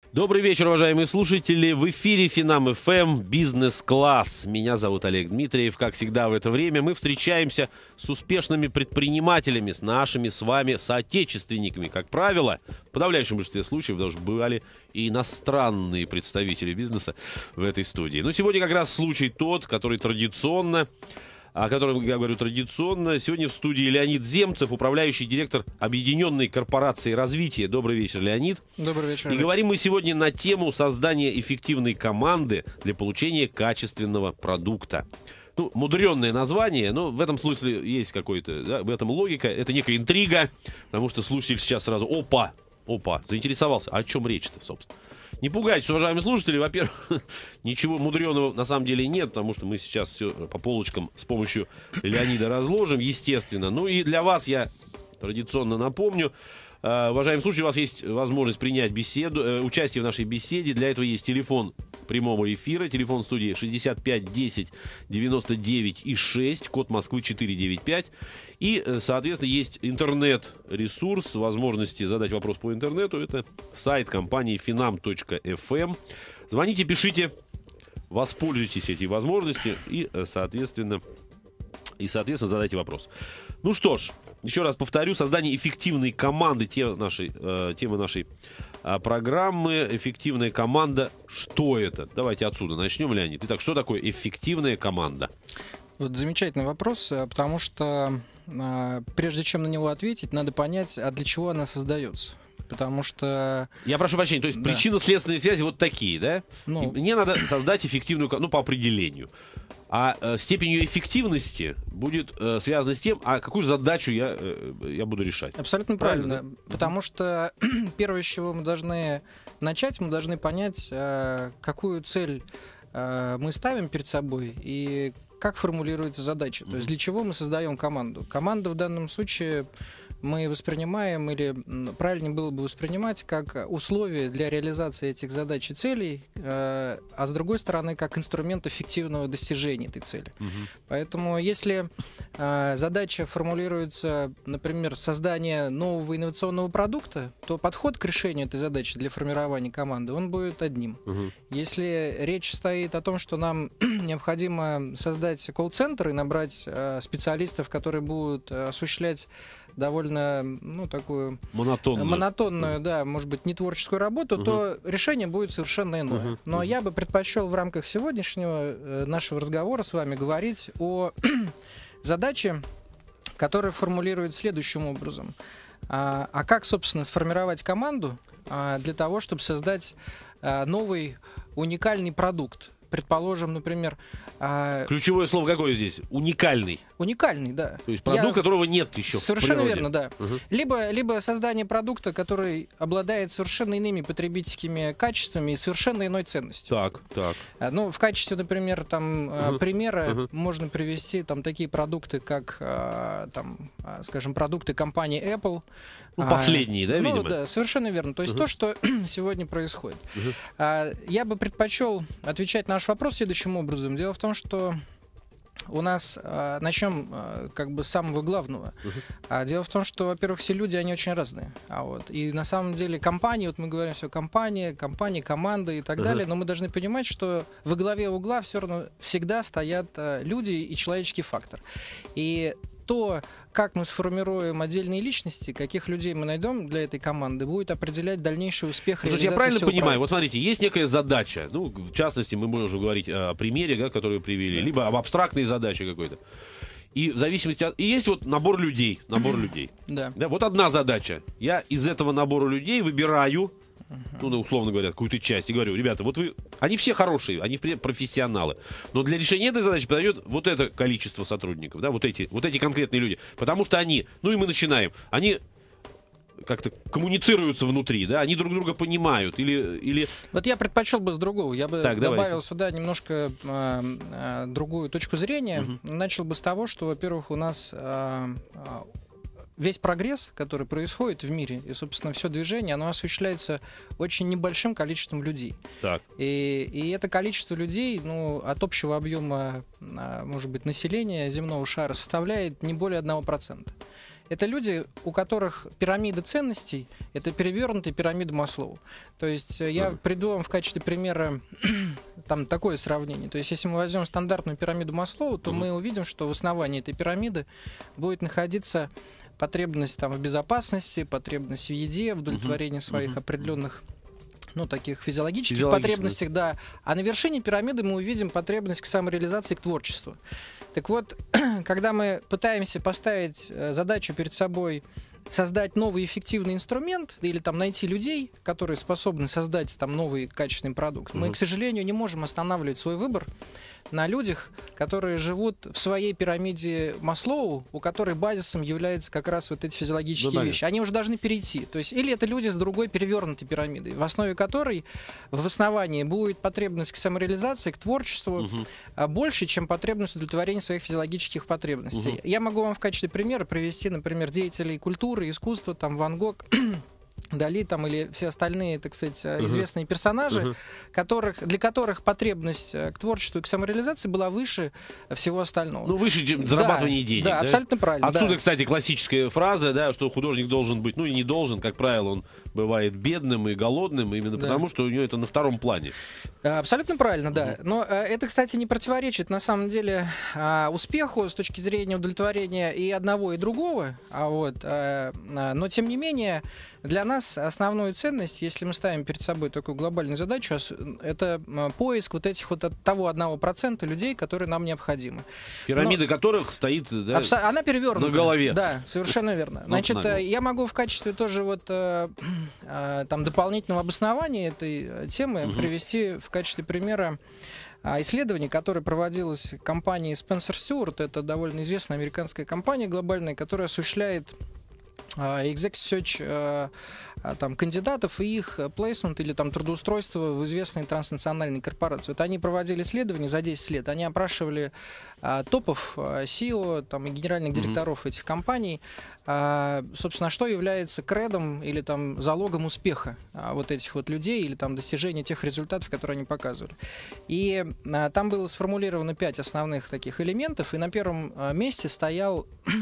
Добрый вечер, уважаемые слушатели. В эфире Финам ФМ «Бизнес-класс». Меня зовут Олег Дмитриев. Как всегда в это время мы встречаемся с успешными предпринимателями, с нашими с вами соотечественниками. Как правило, в подавляющем большинстве случаев даже бывали и иностранные представители бизнеса в этой студии. Но сегодня как раз случай тот, который традиционно... о котором я говорю традиционно. Сегодня в студии Леонид Земцев, управляющий директор Объединенной корпорации развития. Добрый вечер, Леонид. Добрый вечер. И говорим мы сегодня на тему создания эффективной команды для получения качественного продукта. Ну, мудренное название, но в этом смысле есть какой-то, да, в этом логика. Это некая интрига, потому что слушатель сейчас сразу опа, заинтересовался. О чем речь-то, собственно? Не пугайтесь, уважаемые слушатели. Во-первых, ничего мудреного на самом деле нет, потому что мы сейчас все по полочкам с помощью Леонида разложим, естественно. Ну и для вас я традиционно напомню, уважаемые слушатели, у вас есть возможность принять участие в нашей беседе. Для этого есть телефон прямого эфира, телефон студии 65 10 99 и 6, код Москвы 495. И, соответственно, есть интернет-ресурс, возможности задать вопрос по интернету. Это сайт компании finam.fm. Звоните, пишите, воспользуйтесь этой возможностью и, соответственно, задайте вопрос. Ну что ж, еще раз повторю, создание эффективной команды, темы нашей программы. Эффективная команда, что это? Давайте отсюда начнем, Леонид. Итак, что такое эффективная команда? Вот замечательный вопрос, потому что прежде чем на него ответить, надо понять, а для чего она создается. Потому что... Я прошу прощения, то есть да. Причинно-следственные связи вот такие, да? Ну, мне надо создать эффективную команду, по определению. А степень ее эффективности будет связана с тем, а какую задачу я буду решать. Абсолютно правильно. Потому что первое, с чего мы должны начать, мы должны понять, какую цель мы ставим перед собой и как формулируется задача. То есть для чего мы создаем команду. Команда в данном случае мы воспринимаем, или правильнее было бы воспринимать, как условие для реализации этих задач и целей, а с другой стороны, как инструмент эффективного достижения этой цели. Поэтому если задача формулируется, например, создание нового инновационного продукта, то подход к решению этой задачи для формирования команды, он будет одним. Если речь стоит о том, что нам необходимо создать колл-центр и набрать специалистов, которые будут осуществлять довольно, такую монотонную, да, может быть, не творческую работу, то решение будет совершенно иное. Но я бы предпочел в рамках сегодняшнего нашего разговора с вами говорить о задаче, которая формулируется следующим образом. А как, собственно, сформировать команду для того, чтобы создать новый уникальный продукт? Предположим, например... Ключевое слово какое здесь? Уникальный. Уникальный, да. То есть продукт, которого нет еще совершенно в природе. Верно, да. Либо создание продукта, который обладает совершенно иными потребительскими качествами и совершенно иной ценностью. Так. Ну, в качестве, например, примера можно привести такие продукты, как, скажем, продукты компании Apple. Последние, да, видимо? Ну, да, совершенно верно. То есть то, что сегодня происходит. Я бы предпочел отвечать на ваш вопрос следующим образом. Дело в том, что у нас, начнем с самого главного. Дело в том, что, во-первых, все люди, они очень разные. И на самом деле компании, вот мы говорим все компания, команда и так далее, но мы должны понимать, что во главе угла все равно всегда стоят люди и человеческий фактор. И то, как мы сформируем отдельные личности, каких людей мы найдем для этой команды, будет определять дальнейший успех реализации. Я правильно понимаю, проекта. вот смотрите, есть некая задача, в частности, мы можем говорить о примере, который вы привели, либо об абстрактной задаче какой-то. И в зависимости от... И есть вот набор людей. Да. Вот одна задача. Я из этого набора людей выбираю, условно говоря, какую-то часть, и говорю, ребята, вот вы... Они все хорошие, они профессионалы. Но для решения этой задачи подойдет вот это количество сотрудников, да, вот эти конкретные люди. Потому что они... и мы начинаем. Они как-то коммуницируются внутри, да, они друг друга понимают или... Вот я предпочел бы с другого, я бы добавил давайте сюда немножко другую точку зрения. Начал бы с того, что, во-первых, у нас весь прогресс, который происходит в мире, и, собственно, все движение, оно осуществляется очень небольшим количеством людей. Так. И это количество людей, от общего объема, может быть, населения земного шара составляет не более 1%. это люди, у которых пирамида ценностей — это перевернутая пирамида Маслоу. То есть я приду вам в качестве примера там такое сравнение. То есть если мы возьмем стандартную пирамиду Маслоу, то мы увидим, что в основании этой пирамиды будет находиться потребность там в безопасности, потребность в еде, в удовлетворении своих определенных, ну, таких физиологических потребностях, да. А на вершине пирамиды мы увидим потребность к самореализации, к творчеству. Так вот, когда мы пытаемся поставить задачу перед собой создать новый эффективный инструмент или там найти людей, которые способны создать там новый качественный продукт, мы, к сожалению, не можем останавливать свой выбор на людях, которые живут в своей пирамиде Маслоу, у которой базисом являются как раз вот эти физиологические вещи. Они уже должны перейти. То есть, или это люди с другой перевернутой пирамидой, в основе которой в основании будет потребность к самореализации, к творчеству больше, чем потребность удовлетворения своих физиологических потребностей. Я могу вам в качестве примера привести, например, деятелей культуры, искусства, там Ван Гог, Дали там, или все остальные, так сказать, известные персонажи, для которых потребность к творчеству и к самореализации была выше всего остального. Ну, выше, чем зарабатывание денег. Да, абсолютно правильно. Отсюда, кстати, классическая фраза, да, что художник должен быть, ну и не должен, как правило, он бывает бедным и голодным, именно потому, что у него это на втором плане. Абсолютно правильно, да. Но это, кстати, не противоречит, на самом деле, успеху с точки зрения удовлетворения и одного, и другого. Но, тем не менее, для нас основную ценность, если мы ставим перед собой такую глобальную задачу, это поиск вот этих вот от того 1% людей, которые нам необходимы. Пирамида которых стоит, да, она перевернута на голове. Да, совершенно верно. Значит, я могу в качестве тоже вот там дополнительного обоснования этой темы привести в качестве примера исследование, которое проводилось компанией Spencer Stewart. Это довольно известная американская компания глобальная, которая осуществляет executive search там, кандидатов и их плейсмент или там, трудоустройство в известные транснациональные корпорации. Вот они проводили исследования за 10 лет. Они опрашивали топов CEO там, и генеральных директоров этих компаний, собственно, что является кредом или там, залогом успеха вот этих вот людей или там, достижения тех результатов, которые они показывали. И там было сформулировано 5 основных таких элементов, и на первом месте стоял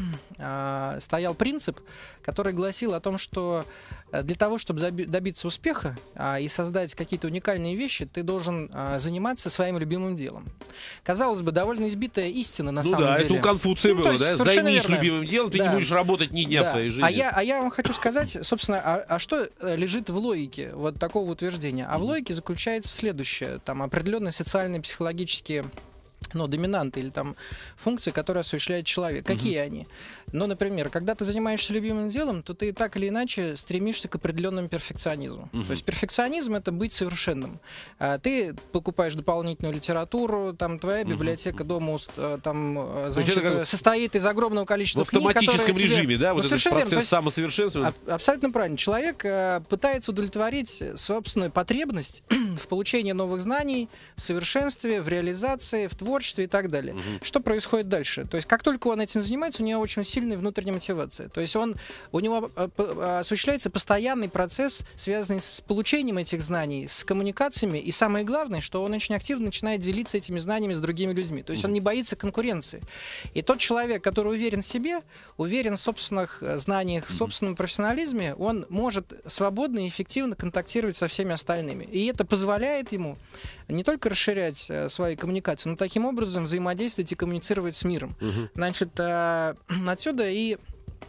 принцип, который гласил о том, что для того, чтобы добиться успеха и создать какие-то уникальные вещи, ты должен заниматься своим любимым делом. Казалось бы, довольно избитая истина на самом деле. Ну да, это у Конфуция было, да? Займись любимым делом, ты не будешь работать ни дня в своей жизни. А я вам хочу сказать, собственно, что лежит в логике вот такого утверждения? А в логике заключается следующее. Там определенные социальные, психологические доминанты или там функции, которые осуществляет человек. Какие они? Ну, например, когда ты занимаешься любимым делом, то ты так или иначе стремишься к определенному перфекционизму. То есть перфекционизм — это быть совершенным. Ты покупаешь дополнительную литературу, там твоя библиотека дома там, значит, состоит из огромного количества книг, в автоматическом режиме, да? Вот этот процесс самосовершенствования. Абсолютно правильно. Человек пытается удовлетворить собственную потребность в получении новых знаний, в совершенстве, в реализации, в творчестве и так далее. Что происходит дальше? То есть как только он этим занимается, у него очень сильная внутренняя мотивация. То есть у него осуществляется постоянный процесс, связанный с получением этих знаний, с коммуникациями, и самое главное, что он очень активно начинает делиться этими знаниями с другими людьми. То есть он не боится конкуренции. И тот человек, который уверен в себе, уверен в собственных знаниях, в собственном профессионализме, он может свободно и эффективно контактировать со всеми остальными. И это позволяет ему не только расширять свои коммуникации, но таким образом взаимодействовать и коммуницировать с миром. Значит, отсюда и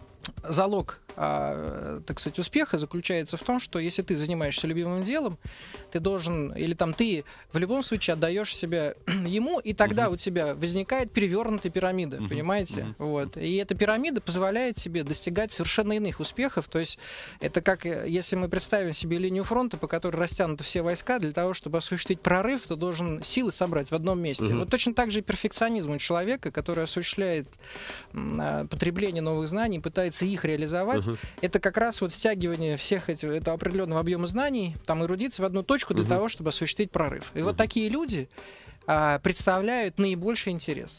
залог, так сказать, успеха заключается в том, что если ты занимаешься любимым делом, ты должен, или там ты в любом случае отдаешь себя ему, и тогда у тебя возникает перевернутая пирамида, понимаете? Вот. И эта пирамида позволяет тебе достигать совершенно иных успехов. То есть это как, если мы представим себе линию фронта, по которой растянуты все войска, для того, чтобы осуществить прорыв, ты должен силы собрать в одном месте. Вот точно так же и перфекционизм у человека, который осуществляет потребление новых знаний, пытается их реализовать. Это как раз вот стягивание всех этого определенного объема знаний, там эрудиции в одну точку для того, чтобы осуществить прорыв. И вот такие люди представляют наибольший интерес.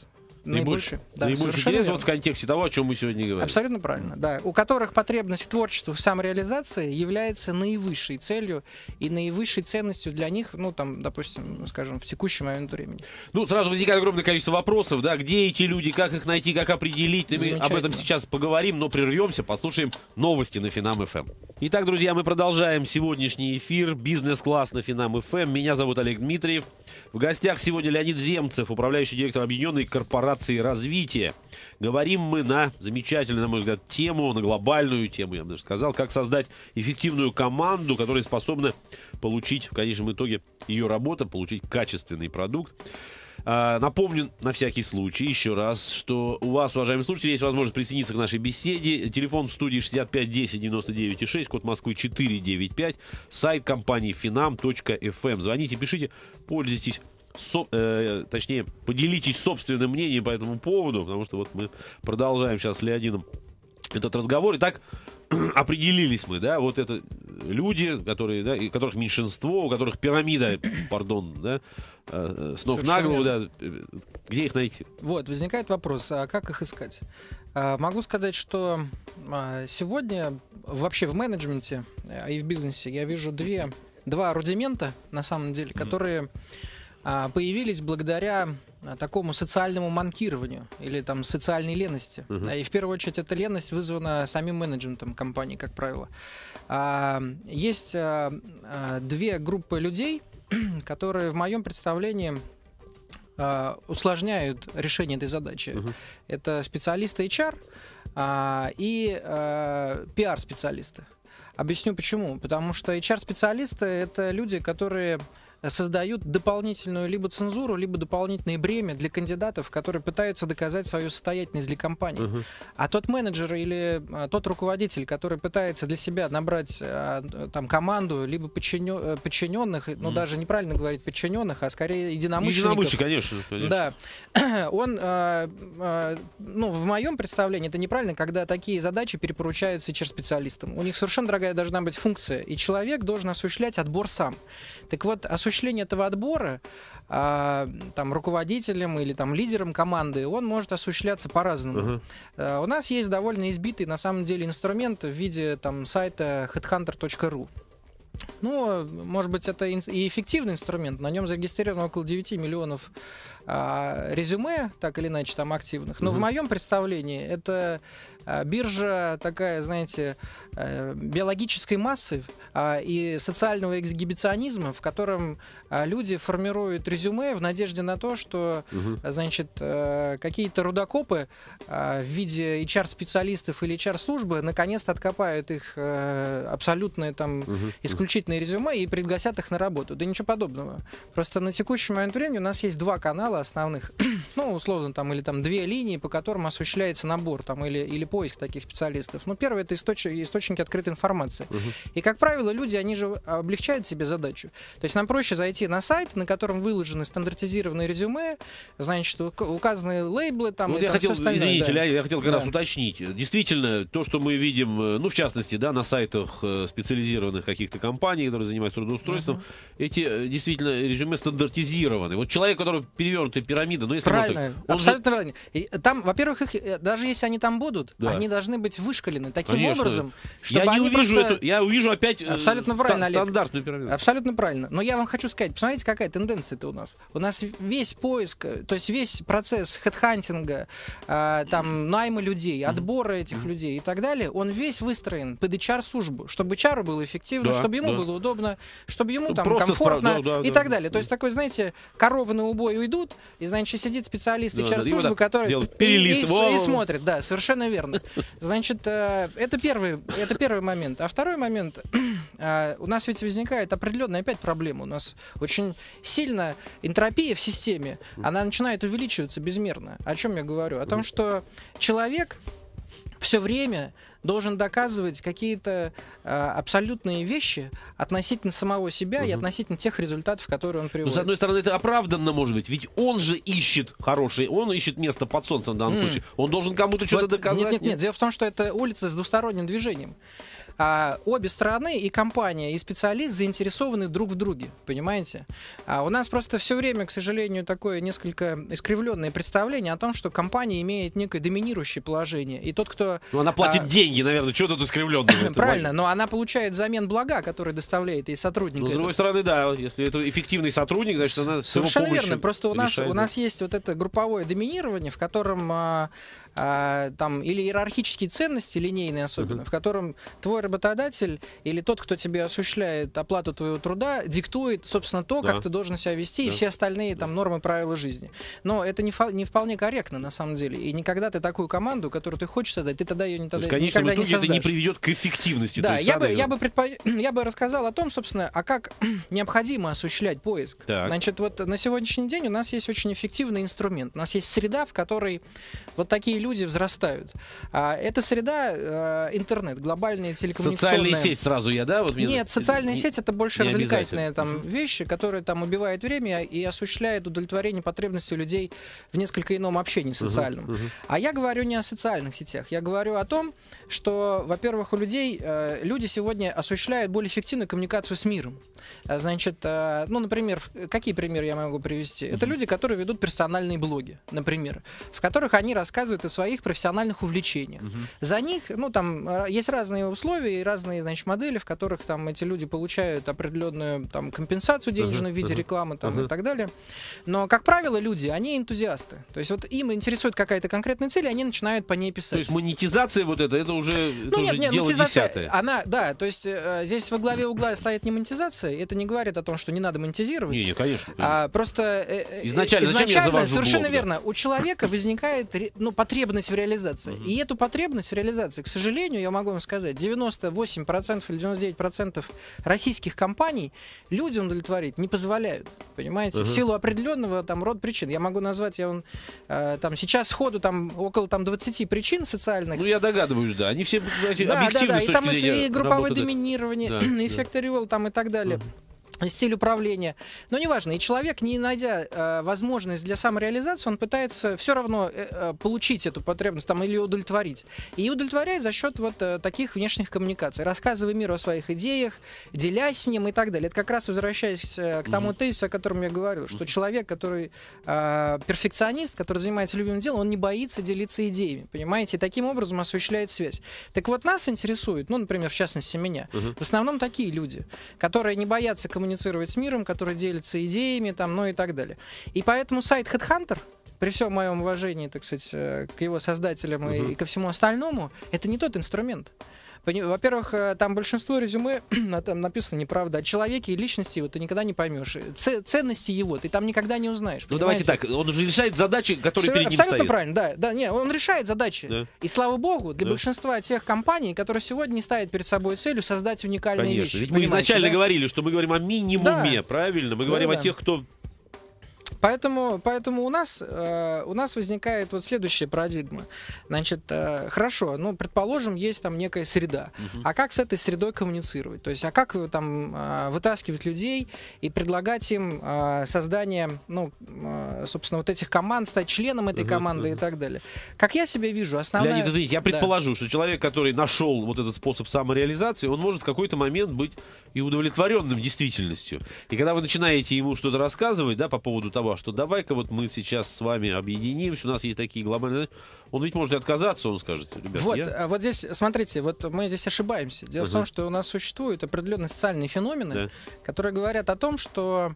наибольший интерес вот в контексте того, о чем мы сегодня говорим. Абсолютно правильно, да. У которых потребность в творчестве, в самореализации является наивысшей целью и наивысшей ценностью для них, ну, там, допустим, скажем, в текущий момент времени. Ну, сразу возникает огромное количество вопросов, да, где эти люди, как их найти, как определить. Мы об этом сейчас поговорим, но прервемся, послушаем новости на Финам ФМ. Итак, друзья, мы продолжаем сегодняшний эфир. Бизнес-класс на Финам ФМ. Меня зовут Олег Дмитриев. В гостях сегодня Леонид Земцев, управляющий директор Объединенной корпорации развития. Говорим мы на замечательную, на мой взгляд, тему, на глобальную тему, я бы даже сказал, как создать эффективную команду, которая способна получить, в конечном итоге, ее работа, получить качественный продукт. Напомню на всякий случай еще раз, что у вас, уважаемые слушатели, есть возможность присоединиться к нашей беседе. Телефон в студии 65 10 99 6, код Москвы 495, сайт компании finam.fm. Звоните, пишите, пользуйтесь, точнее, поделитесь собственным мнением по этому поводу, потому что вот мы продолжаем сейчас с Леонидом этот разговор. Итак, определились мы, да, вот это люди, которые, да, и которых меньшинство, у которых пирамида, пардон, да, с ног на голову, да, где их найти? Вот, возникает вопрос, а как их искать? Могу сказать, что сегодня вообще в менеджменте и в бизнесе я вижу два рудимента, на самом деле, которые появились благодаря такому социальному манкированию или там социальной ленности. И в первую очередь эта леность вызвана самим менеджментом компании, как правило. Есть две группы людей, которые в моем представлении усложняют решение этой задачи. Это специалисты HR и PR-специалисты. Объясню почему. Потому что HR-специалисты — это люди, которые создают дополнительную либо цензуру, либо дополнительное бремя для кандидатов, которые пытаются доказать свою состоятельность для компании. А тот менеджер или тот руководитель, который пытается для себя набрать там команду, либо подчиненных, ну даже неправильно говорить подчиненных, а скорее единомышленников. Конечно. Да. Он, ну, в моем представлении, это неправильно, когда такие задачи перепоручаются HR-специалистам. У них совершенно другая должна быть функция, и человек должен осуществлять отбор сам. Так вот, осуществление этого отбора там, руководителем или там, лидером команды, он может осуществляться по-разному. У нас есть довольно избитый, на самом деле, инструмент в виде там, сайта headhunter.ru. Ну, может быть, это и эффективный инструмент. На нем зарегистрировано около 9 миллионов резюме, так или иначе, там активных. Но в моем представлении это биржа такая, знаете, биологической массы и социального эксгибиционизма, в котором люди формируют резюме в надежде на то, что, значит, какие-то рудокопы в виде HR-специалистов или HR-службы наконец-то откопают их абсолютное там исключительное резюме и пригласят их на работу. Да ничего подобного. Просто на текущий момент времени у нас есть два канала основных, ну, условно, там, или там две линии, по которым осуществляется набор там, или поиск таких специалистов. Ну, первое — это источники открытой информации. И, как правило, люди, они же облегчают себе задачу. То есть нам проще зайти на сайт, на котором выложены стандартизированные резюме, значит, указаны лейблы там. Вот я хотел, извините, да. Я хотел как раз уточнить. Действительно, то, что мы видим, ну, в частности, да, на сайтах специализированных каких-то компаний, которые занимаются трудоустройством, эти действительно резюме стандартизированы. Вот человек, который перевернутая пирамида, ну, если правильно, можно, абсолютно правильно. И там, во-первых, их, даже если они там будут, они должны быть вышкалены таким образом, чтобы я не увижу просто... я увижу опять абсолютно правильно, стандартную пирамиду. Абсолютно правильно. Но я вам хочу сказать, посмотрите, какая тенденция-то у нас. У нас весь поиск, то есть весь процесс хедхантинга, там, найма людей, отбора этих людей и так далее, он весь выстроен под HR-службу, чтобы HR было эффективно, чтобы ему было удобно, чтобы ему там комфортно и так далее. То есть такой, знаете, коровы на убой уйдут, и, значит, сидит специалист HR-службы, который и смотрит. Да, совершенно верно. Значит, это первый момент. А второй момент, у нас ведь возникает определенная опять проблема. У нас очень сильно энтропия в системе, она начинает увеличиваться безмерно. О чем я говорю? О том, что человек все время должен доказывать какие-то абсолютные вещи относительно самого себя и относительно тех результатов, которые он приводит. Но, с одной стороны, это оправданно может быть, ведь он же ищет хороший, он ищет место под солнцем в данном случае. Он должен кому-то что-то доказать. Нет. Дело в том, что это улица с двусторонним движением. обе стороны, и компания, и специалист, заинтересованы друг в друге, понимаете? У нас просто все время, к сожалению, такое несколько искривленное представление о том, что компания имеет некое доминирующее положение. И тот, кто... Ну, она платит деньги, наверное, что тут искривленного? Правильно, но она получает взамен блага, который доставляет ей сотрудник. Ну, с другой стороны, да, если это эффективный сотрудник, значит, она с его Совершенно помощью верно. Просто у решает. нас есть вот это групповое доминирование, в котором там или иерархические ценности, линейные особенно, в котором твой работодатель или тот, кто тебе осуществляет оплату твоего труда, диктует, собственно, то, как ты должен себя вести, и все остальные там нормы, правила жизни. Но это не вполне корректно, на самом деле. И никогда ты такую команду, которую ты хочешь создать, ты тогда ее никогда не создашь. В конечном итоге это не приведет к эффективности. Да, я бы рассказал о том, собственно, как необходимо осуществлять поиск. Так. Значит, вот на сегодняшний день у нас есть очень эффективный инструмент. У нас есть среда, в которой вот такие люди взрастают. Эта среда интернет, глобальные телекоммуникационные... Социальная сеть сразу Вот Нет, социальная сеть — это больше развлекательные там вещи, которые там убивают время и осуществляют удовлетворение потребностей людей в несколько ином общении социальном. А я говорю не о социальных сетях. Я говорю о том, что, во-первых, у людей люди сегодня осуществляют более эффективную коммуникацию с миром. Значит, ну, например, какие примеры я могу привести? Это люди, которые ведут персональные блоги, например, в которых они рассказывают о своих профессиональных увлечениях. За них, ну, там есть разные условия и разные, значит, модели, в которых там эти люди получают определенную там компенсацию денежную в виде рекламы там, и так далее. Но, как правило, люди, они энтузиасты. То есть вот им интересует какая-то конкретная цель, и они начинают по ней писать. То есть монетизация вот это уже, нет, дело десятое. Она, да, то есть здесь во главе угла стоит не монетизация, это не говорит о том, что не надо монетизировать. Не, конечно. Просто изначально зачем я завожу совершенно блог, верно, у человека возникает потребность в реализации. И эту потребность в реализации, к сожалению, я могу вам сказать, 98% или 99% российских компаний людям удовлетворить не позволяют. Понимаете? В силу определенного там рода причин. Я могу назвать, там сейчас сходу там около 20 причин социальных. Ну, я догадываюсь, да. Они все объективны с и там точки зрения и групповое работы, доминирование, эффект ореола там и так далее. Стиль управления. Но неважно, и человек, не найдя возможность для самореализации, он пытается все равно получить эту потребность там, или удовлетворить. И удовлетворяет за счет вот таких внешних коммуникаций, рассказывая миру о своих идеях, делясь с ним и так далее. Это как раз возвращаясь к тому тезису, о котором я говорил, что человек, который перфекционист, который занимается любимым делом, он не боится делиться идеями, понимаете, и таким образом осуществляет связь. Так вот, нас интересует, ну, например, в частности, меня, в основном такие люди, которые не боятся коммуницировать с миром, который делится идеями, там, ну и так далее. И поэтому сайт HeadHunter, при всем моем уважении, так сказать, к его создателям и ко всему остальному, это не тот инструмент. Во-первых, там большинство резюме там написано неправда. О человеке и личности его ты никогда не поймешь. Ценности его ты там никогда не узнаешь. Ну, давайте так, он же решает задачи, которые перед ним стоят. Абсолютно правильно, да. Не, он решает задачи. Да. И слава богу, для большинства тех компаний, которые сегодня не ставят перед собой целью создать уникальные вещи. Ведь мы изначально говорили, что мы говорим о минимуме, правильно? Мы говорим о тех, кто... Поэтому у нас возникает вот следующая парадигма. Значит, хорошо, ну, предположим, есть там некая среда. А как с этой средой коммуницировать? То есть, а как там вытаскивать людей и предлагать им создание, ну, собственно, вот этих команд, стать членом этой команды и так далее? Как я себя вижу, основная... Леонид, извините, я предположу, что человек, который нашел вот этот способ самореализации, он может в какой-то момент быть и удовлетворенным действительностью. И когда вы начинаете ему что-то рассказывать, да, по поводу того, что давай-ка вот мы сейчас с вами объединимся, у нас есть такие глобальные... Он ведь может и отказаться, он скажет, ребят, вот здесь, смотрите, вот мы здесь ошибаемся. Дело в том, что у нас существуют определенные социальные феномены, которые говорят о том, что...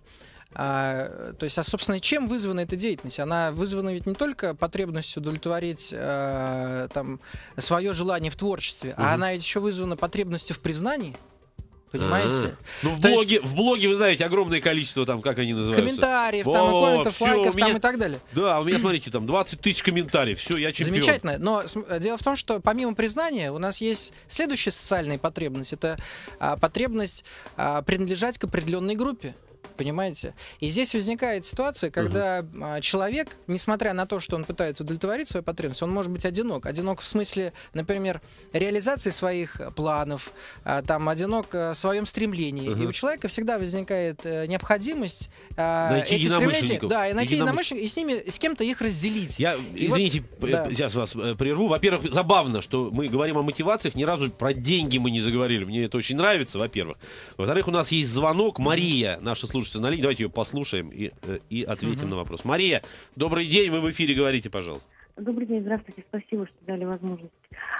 то есть, собственно, чем вызвана эта деятельность? Она вызвана ведь не только потребностью удовлетворить там, свое желание в творчестве, а она ведь еще вызвана потребностью в признании. Понимаете? Ну, в блоге, вы знаете, огромное количество, там, как они называются? Комментариев, там, комментов, лайков, там, и так далее. Да, у меня, смотрите, там 20 тысяч комментариев, все, я чемпион. Замечательно, но дело в том, что помимо признания у нас есть следующая социальная потребность. Это потребность принадлежать к определенной группе. Понимаете? И здесь возникает ситуация, когда человек, несмотря на то, что он пытается удовлетворить свою потребность, он может быть одинок. Одинок в смысле, например, реализации своих планов, там, одинок в своем стремлении. И у человека всегда возникает необходимость найти эти стремления, единомышленников. и найти единомышленников, и с кем-то их разделить. Извините, сейчас вас прерву. Во-первых, забавно, что мы говорим о мотивациях, ни разу про деньги мы не заговорили. Мне это очень нравится, во-первых. Во-вторых, у нас есть звонок. Мария, наша слушательница на линии. Давайте ее послушаем и ответим на вопрос. Мария, добрый день, вы в эфире, говорите, пожалуйста. Добрый день, здравствуйте, спасибо, что дали возможность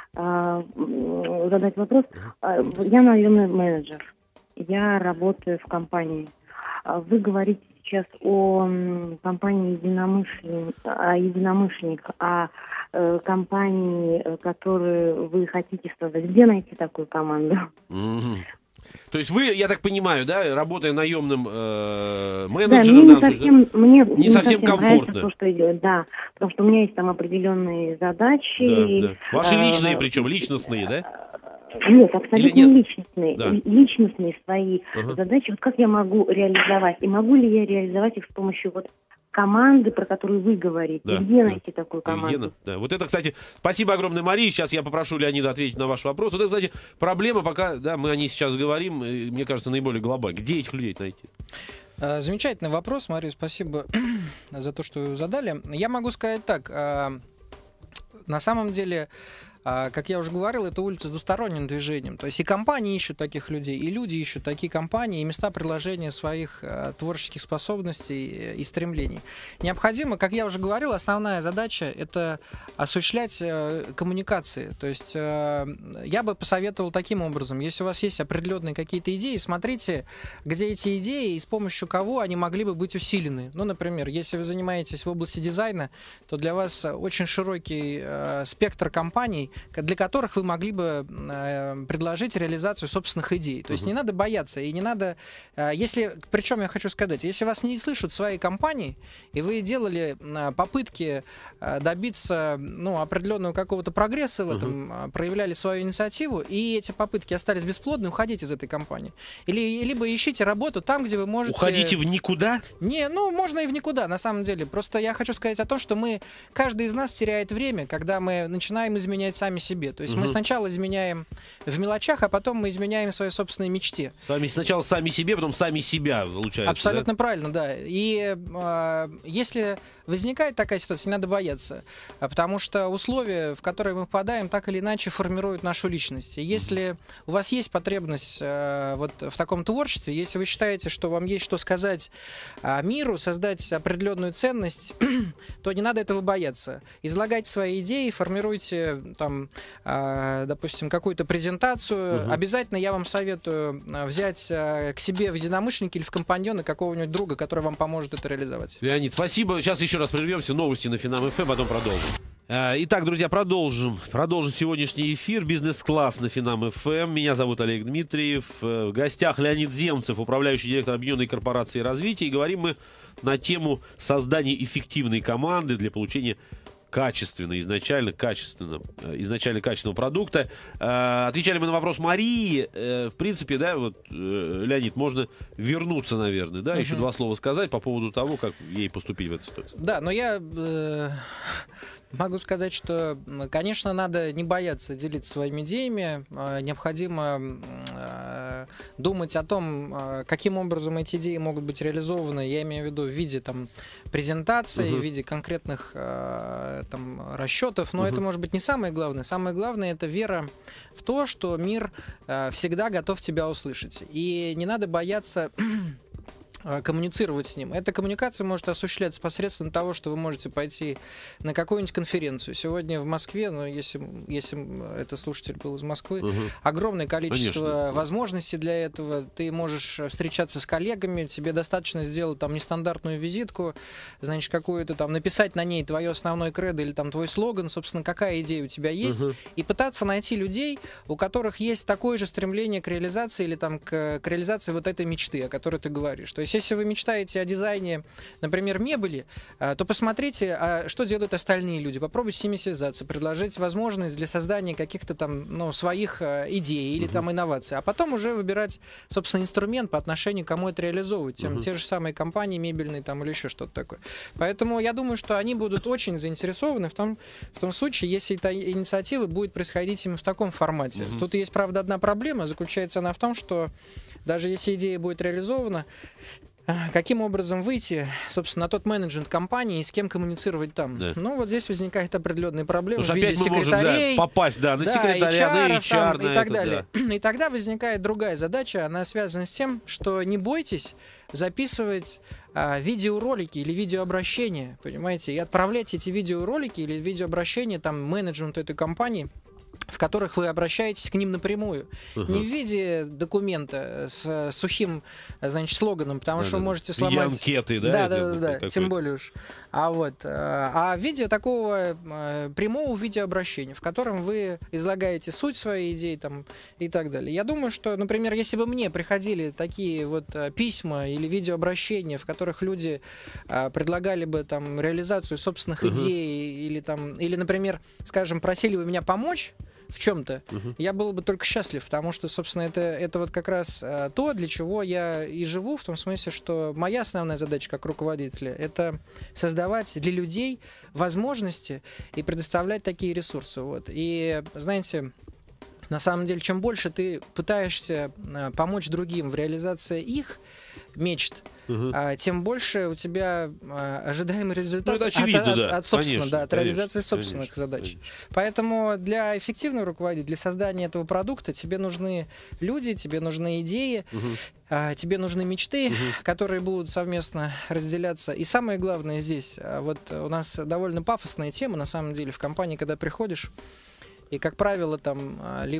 задать вопрос. Я наемный менеджер, я работаю в компании. Вы говорите сейчас о компании единомышленник, о компании, которую вы хотите создать. Где найти такую команду? То есть вы, я так понимаю, да, работая наемным менеджером, да, мне не совсем комфортно. То, что идет, да, потому что у меня есть там определенные задачи. Да. Ваши личные, причем личностные, да? Нет, абсолютно нет? личностные. Да. Личностные свои задачи. Вот как я могу реализовать? И могу ли я реализовать их с помощью команды, про которую вы говорите? Да, где найти такую команду? Да. Вот это, кстати, спасибо огромное, Марии. Сейчас я попрошу Леонида ответить на ваш вопрос. Вот это, кстати, проблема, пока мы о ней сейчас говорим, мне кажется, наиболее глобальная. Где этих людей найти? Замечательный вопрос, Мария, спасибо за то, что вы задали. Я могу сказать так. На самом деле, как я уже говорил, это улица с двусторонним движением. То есть и компании ищут таких людей, и люди ищут такие компании, и места приложения своих творческих способностей и стремлений. Необходимо, как я уже говорил, основная задача — это осуществлять коммуникации. То есть я бы посоветовал таким образом. Если у вас есть определенные какие-то идеи, смотрите, где эти идеи и с помощью кого они могли бы быть усилены. Ну, например, если вы занимаетесь в области дизайна, то для вас очень широкий спектр компаний, для которых вы могли бы предложить реализацию собственных идей. То есть не надо бояться, и не надо... Причем я хочу сказать, если вас не слышат свои компании, и вы делали попытки добиться определенного какого-то прогресса в этом, проявляли свою инициативу, и эти попытки остались бесплодны, уходите из этой компании. Либо ищите работу там, где вы можете... Уходите в никуда? Можно и в никуда, на самом деле. Просто я хочу сказать о том, что каждый из нас теряет время, когда мы начинаем изменять сами себе. То есть мы сначала изменяем в мелочах, а потом мы изменяем в своей собственной мечте. Сначала сами себе, потом сами себя, получается. Абсолютно правильно, да. И если возникает такая ситуация, не надо бояться, потому что условия, в которые мы попадаем, так или иначе формируют нашу личность. И если у вас есть потребность в таком творчестве, если вы считаете, что вам есть что сказать миру, создать определенную ценность, то не надо этого бояться. Излагайте свои идеи, формируйте допустим, какую-то презентацию. Обязательно я вам советую взять к себе в единомышленники или в компаньоны какого-нибудь друга, который вам поможет это реализовать. Леонид, спасибо. Сейчас еще раз прервемся. Новости на Финам ФМ, потом продолжим. Итак, друзья, продолжим сегодняшний эфир. Бизнес-класс на Финам ФМ. Меня зовут Олег Дмитриев. В гостях Леонид Земцев, управляющий директор Объединенной корпорации развития. И говорим мы на тему создания эффективной команды для получения изначально качественного продукта. Отвечали мы на вопрос Марии. В принципе, Леонид, можно вернуться, наверное, еще два слова сказать по поводу того, как ей поступить в этой ситуации. Да, но я могу сказать, что, конечно, надо не бояться делиться своими идеями. Необходимо думать о том, каким образом эти идеи могут быть реализованы. Я имею в виду в виде презентации, в виде конкретных расчетов. Но это может быть не самое главное. Самое главное — это вера в то, что мир всегда готов тебя услышать. И не надо бояться коммуницировать с ним. Эта коммуникация может осуществляться посредством того, что вы можете пойти на какую-нибудь конференцию. Сегодня в Москве, если это слушатель был из Москвы, огромное количество возможностей для этого. Ты можешь встречаться с коллегами, тебе достаточно сделать нестандартную визитку, какую-то написать на ней твое основное кредо или твой слоган, собственно, какая идея у тебя есть, и пытаться найти людей, у которых есть такое же стремление к реализации или к реализации этой мечты, о которой ты говоришь. То есть есть, если вы мечтаете о дизайне, например, мебели, то посмотрите, что делают остальные люди. Попробуйте с ними связаться, предложить возможность для создания каких-то там, своих идей или там инноваций. А потом уже выбирать, собственно, инструмент по отношению к кому это реализовывать. Те же самые компании мебельные там или еще что-то такое. Поэтому я думаю, что они будут очень заинтересованы в том случае, если эта инициатива будет происходить именно в таком формате. Тут есть, правда, одна проблема. Заключается она в том, что даже если идея будет реализована, каким образом выйти, собственно, на тот менеджмент компании и с кем коммуницировать там? Да. Вот здесь возникает определенные проблемы в виде секретарей, попасть, на секретаря, на HR, и так далее. И тогда возникает другая задача, она связана с тем, что не бойтесь записывать видеоролики или видеообращения, понимаете, и отправлять эти видеоролики или видеообращения там менеджменту этой компании, в которых вы обращаетесь к ним напрямую. Не в виде документа с сухим, значит, слоганом, потому что вы можете сломать... анкеты, да, тем более уж. А в виде такого прямого видеообращения, в котором вы излагаете суть своей идеи там, и так далее. Я думаю, что, например, если бы мне приходили такие вот письма или видеообращения, в которых люди предлагали бы там реализацию собственных идей или, например, скажем, просили бы меня помочь в чем-то, я был бы только счастлив, потому что, собственно, это вот как раз то, для чего я и живу, в том смысле, что моя основная задача как руководителя — это создавать для людей возможности и предоставлять такие ресурсы. И, знаете, на самом деле, чем больше ты пытаешься помочь другим в реализации их мечт, тем больше у тебя ожидаемый результат от реализации собственных задач. Поэтому для эффективного руководителя, для создания этого продукта тебе нужны люди, тебе нужны идеи, тебе нужны мечты, которые будут совместно разделяться. И самое главное здесь, у нас довольно пафосная тема, на самом деле, в компании, когда приходишь, и, как правило, там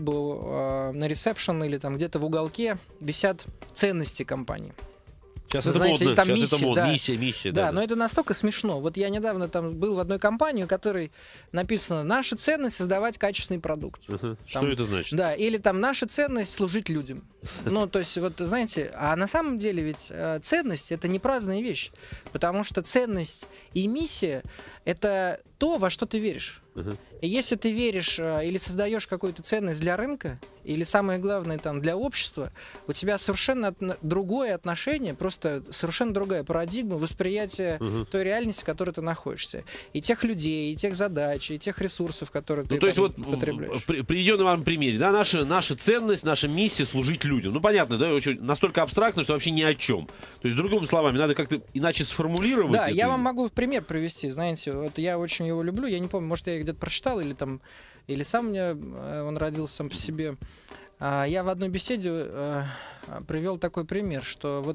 либо на ресепшн или там где-то в уголке висят ценности компании. Сейчас это модно, там сейчас это модно. Миссия. Да, но это настолько смешно. Я недавно там был в одной компании, у которой написано: наша ценность — создавать качественный продукт. Что это значит? Да, или там наша ценность — служить людям. То есть, знаете, а на самом деле ведь ценность — это не праздная вещь, потому что ценность и миссия — это то, во что ты веришь. И если ты веришь или создаешь какую-то ценность для рынка, или самое главное для общества, у тебя совершенно другое отношение, просто совершенно другая парадигма восприятия той реальности, в которой ты находишься. И тех людей, и тех задач, и тех ресурсов, которые ты потребляешь. Приведем вам пример. Да, наша ценность, наша миссия — служить людям. Понятно, да, очень, настолько абстрактно, что вообще ни о чем. То есть, другими словами, надо как-то иначе сформулировать. Да, я вам могу пример привести. Знаете, я очень его люблю. Я не помню, может, я где-то прочитал, или сам он родился сам по себе. Я в одной беседе привел такой пример, что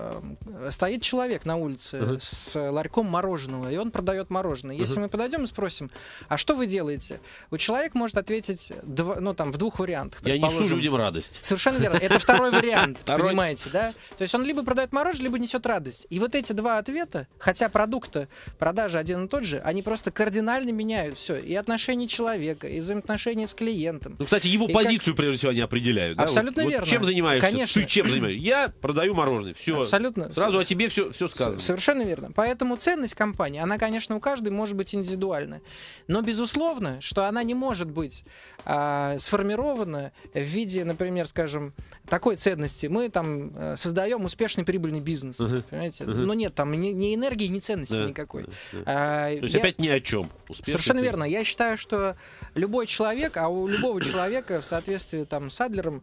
стоит человек на улице с ларьком мороженого, и он продает мороженое. Если мы подойдем и спросим: а что вы делаете? Человек может ответить в двух вариантах. Я несу людям радость. Совершенно верно. Это второй вариант, понимаете, да? То есть он либо продает мороженое, либо несет радость. И эти два ответа, хотя продукта, продажи один и тот же, они просто кардинально меняют все. И отношения человека, и взаимоотношения с клиентом. Кстати, его позицию, прежде всего, они определяют. Абсолютно верно. Чем занимаешься? Конечно. Ты чем занимаешься? Я продаю мороженое. Все. Абсолютно. Сразу о тебе все сказано. Совершенно верно. Поэтому ценность компании, она, конечно, у каждой может быть индивидуальна. Но, безусловно, что она не может быть сформирована в виде, например, скажем, такой ценности. Мы создаем успешный прибыльный бизнес. Понимаете? Но нет там ни энергии, ни ценности никакой. То есть опять ни о чем. Совершенно верно. Я считаю, что любой человек, а у любого человека в соответствии с Адлером,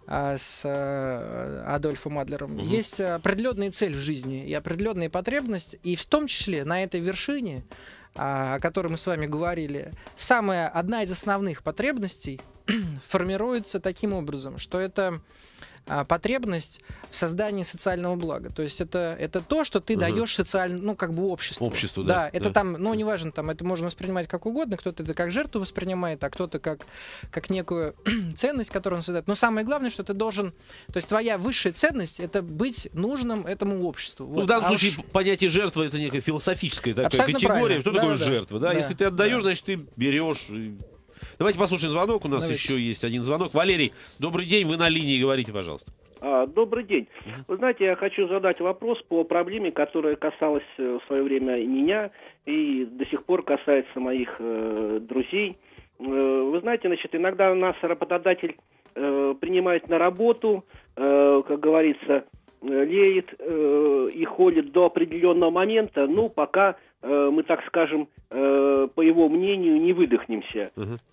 с Адольфом Адлером, есть определенная цель в жизни и определенная потребность, и в том числе на этой вершине, о которой мы с вами говорили, одна из основных потребностей формируется таким образом, что это потребность в создании социального блага. То есть это то, что ты даешь обществу. Обществу, да. Это неважно, это можно воспринимать как угодно, кто-то это как жертву воспринимает, а кто-то как некую ценность, которую он создает. Но самое главное, что ты должен... То есть твоя высшая ценность — это быть нужным этому обществу. В данном случае понятие жертвы — это некая философическая такая категория. Кто такой жертва? Да? Если ты отдаешь, значит, ты берешь... Давайте послушаем звонок. У нас еще есть один звонок. Валерий, добрый день, вы на линии, говорите, пожалуйста. Добрый день. Вы знаете, я хочу задать вопрос по проблеме, которая касалась в свое время и меня, и до сих пор касается моих друзей. Вы знаете, значит, иногда нас работодатель принимает на работу, как говорится, леет и холит до определенного момента, пока мы, так скажем, по его мнению, не выдохнемся,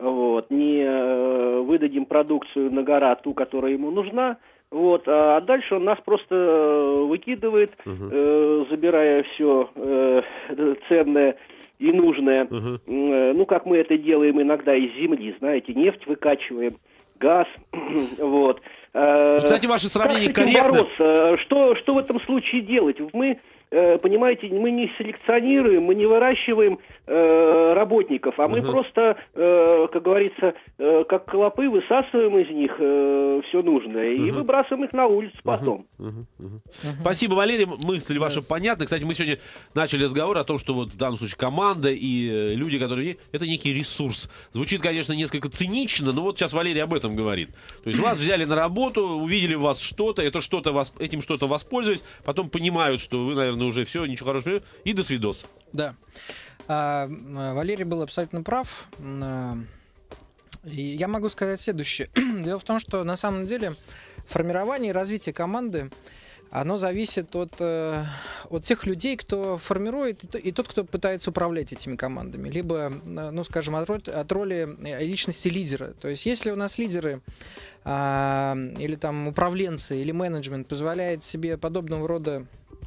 не выдадим продукцию на гора, ту, которая ему нужна, а дальше он нас просто выкидывает, забирая все ценное и нужное. Как мы это делаем иногда из земли, знаете, нефть выкачиваем, газ, Кстати, ваше сравнение корректно. Что в этом случае делать? Мы, понимаете, мы не селекционируем, мы не выращиваем работников, а мы просто, как говорится, как клопы высасываем из них все нужное и выбрасываем их на улицу потом. Спасибо, Валерий. Мысли ваши понятны. Кстати, мы сегодня начали разговор о том, что в данном случае команда и люди, которые... Это некий ресурс. Звучит, конечно, несколько цинично, но сейчас Валерий об этом говорит. То есть вас взяли на работу, увидели в вас что-то, этим что-то воспользовались, потом понимают, что вы, наверное, уже все, ничего хорошего, и до свидос. Да. Валерий был абсолютно прав. И я могу сказать следующее. Дело в том, что на самом деле формирование и развитие команды, оно зависит от тех людей, кто формирует, и тот, кто пытается управлять этими командами. Либо, скажем, от роли личности лидера. То есть если у нас лидеры или там управленцы, или менеджмент позволяет себе подобного рода,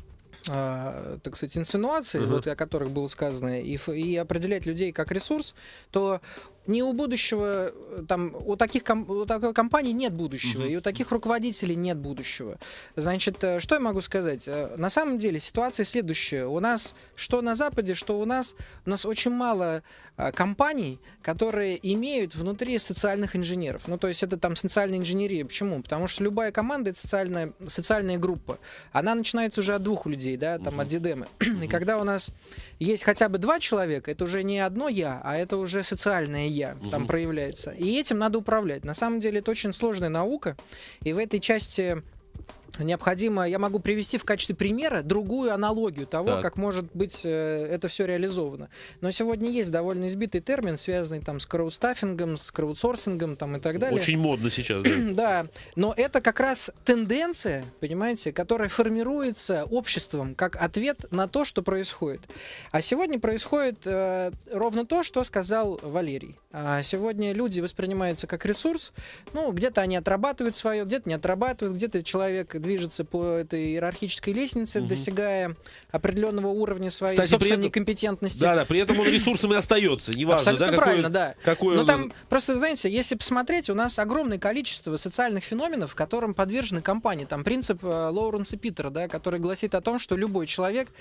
так сказать, инсинуации, о которых было сказано, и определять людей как ресурс, то не у будущего, у такой компании нет будущего, и у таких руководителей нет будущего. Значит, что я могу сказать? На самом деле ситуация следующая. У нас, что на Западе, что у нас очень мало компаний, которые имеют внутри социальных инженеров. То есть это там социальная инженерия. Почему? Потому что любая команда — это социальная группа. Она начинается уже от двух людей, от дидемы. И когда у нас есть хотя бы 2 человека, это уже не одно «я», а это уже социальное «я» там проявляется. И этим надо управлять. На самом деле это очень сложная наука, и в этой части необходимо, я могу привести в качестве примера другую аналогию того, как может быть это все реализовано. Но сегодня есть довольно избитый термин, связанный с краудстаффингом, с краудсорсингом и так далее. Очень модно сейчас, да. Да, но это как раз тенденция, понимаете, которая формируется обществом как ответ на то, что происходит. А сегодня происходит ровно то, что сказал Валерий. Сегодня люди воспринимаются как ресурс, где-то они отрабатывают свое, где-то не отрабатывают, где-то человек движется по этой иерархической лестнице, достигая определенного уровня своей собственной некомпетентности. Да, при этом он ресурсом и остается, неважно, абсолютно правильно, да. Какой там просто, знаете, если посмотреть, у нас огромное количество социальных феноменов, которым подвержены компании. Там принцип Лоуренса Питера, который гласит о том, что любой человек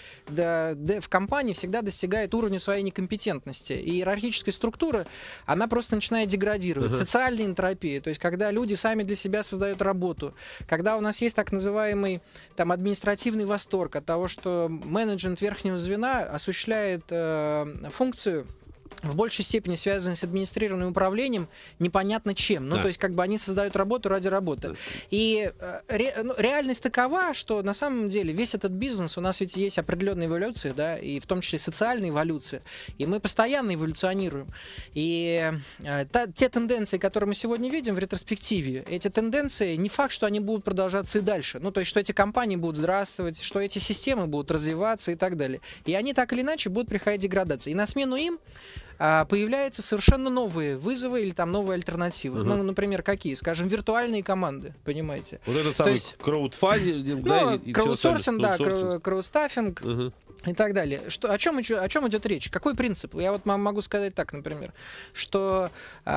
в компании всегда достигает уровня своей некомпетентности. И иерархическая структура, она просто начинает деградировать. Социальная энтропия, то есть когда люди сами для себя создают работу, когда у нас есть так называемый административный восторг от того, что менеджмент верхнего звена осуществляет функцию в большей степени связаны с администрированием управлением непонятно чем. То есть они создают работу ради работы. И реальность такова, что на самом деле весь этот бизнес, у нас ведь есть определенная эволюция, и в том числе социальная эволюция, и мы постоянно эволюционируем. И те тенденции, которые мы сегодня видим в ретроспективе, эти тенденции не факт, что они будут продолжаться и дальше. То есть, что эти компании будут здравствовать, что эти системы будут развиваться и так далее. И они так или иначе будут приходить деградации. И на смену им появляются совершенно новые вызовы или новые альтернативы. Например, какие? Скажем, виртуальные команды, понимаете? Вот этот самый краудфандинг, краудсорсинг, краудстаффинг и так далее. О чем идет речь? Какой принцип? Я могу сказать так, например, что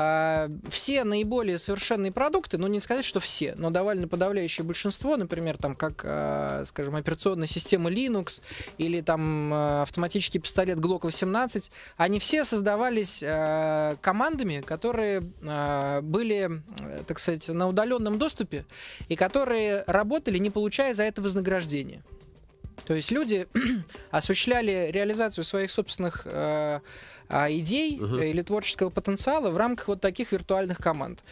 все наиболее совершенные продукты, не сказать, что все, но довольно подавляющее большинство, например, как, скажем, операционная система Linux или автоматический пистолет Glock 18, они все создавались командами, которые были, так сказать, на удаленном доступе и которые работали, не получая за это вознаграждение. То есть люди осуществляли реализацию своих собственных идей или творческого потенциала в рамках вот таких виртуальных команд.